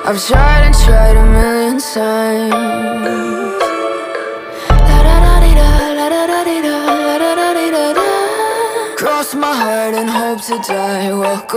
I've tried and tried a million times. Cross my heart and hope to die. Welcome